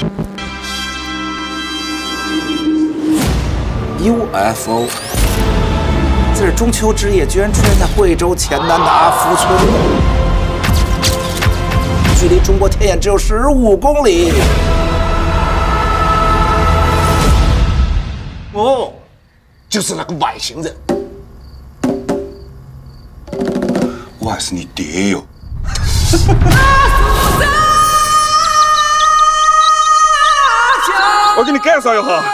UFO， 这是中秋之夜居然出现在贵州黔南的阿福村，距离中国天眼只有15公里。 哦，就是那个外星人。我还是你爹哟。我给你介绍一下。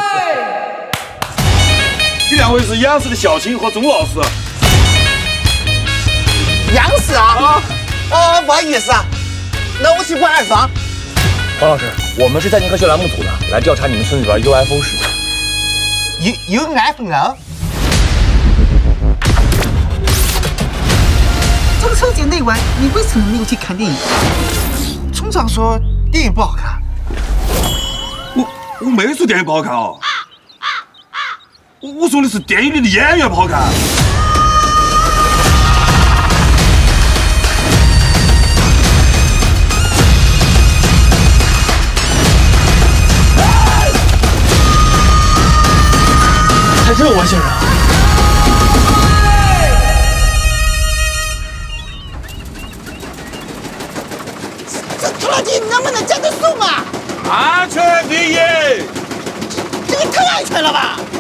这两位是央视的小青和钟老师。 央视啊？哦，不好意思啊，那我去管二房。 黄老师，我们是在线科学栏目组的，来调查你们村里边 UFO 事件。 UFO？中秋节那晚，你为什么没有去看电影？村长说电影不好看。 我没说电影不好看哦。 我说的是电影里的演员不好看。 还真有外星人！ 这拖拉机能不能加点速嘛？ 安全第一！ 这也太安全了吧！